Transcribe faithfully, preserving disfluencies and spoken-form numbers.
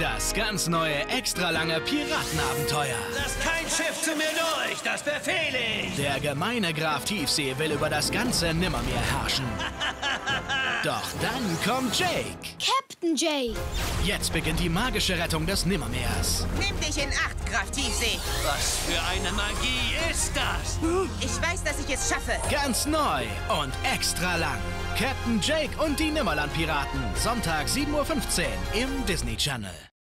Das ganz neue, extra lange Piratenabenteuer. Lass kein Schiff zu mir durch, das befehle ich. Der gemeine Graf Tiefsee will über das ganze Nimmermeer herrschen. Doch dann kommt Jake. Captain Jake. Jetzt beginnt die magische Rettung des Nimmermeers. Nimm dich in Acht, Graf Tiefsee. Was für eine Magie ist das? Ich weiß, dass ich es schaffe. Ganz neu und extra lang. Captain Jake und die Nimmerland-Piraten. Sonntag sieben Uhr fünfzehn im Disney Channel.